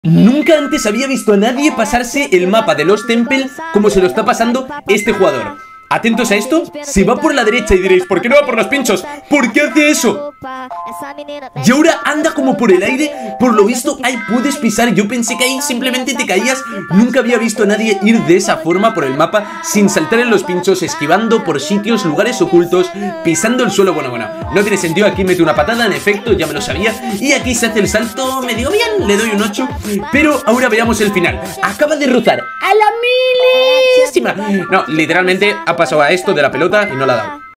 Nunca antes había visto a nadie pasarse el mapa de Lost Temple como se lo está pasando este jugador. Atentos a esto, se va por la derecha y diréis, ¿por qué no va por los pinchos? ¿Por qué hace eso? Y ahora anda como por el aire, por lo visto ahí puedes pisar, yo pensé que ahí simplemente te caías. Nunca había visto a nadie ir de esa forma por el mapa, sin saltar en los pinchos, esquivando por sitios, lugares ocultos, pisando el suelo. Bueno, no tiene sentido, aquí mete una patada, en efecto, ya me lo sabía. Y aquí se hace el salto medio bien, le doy un 8. Pero ahora veamos el final, acaba de rozar a la milésima. No, literalmente ha pasado a esto de la pelota y no la ha dado.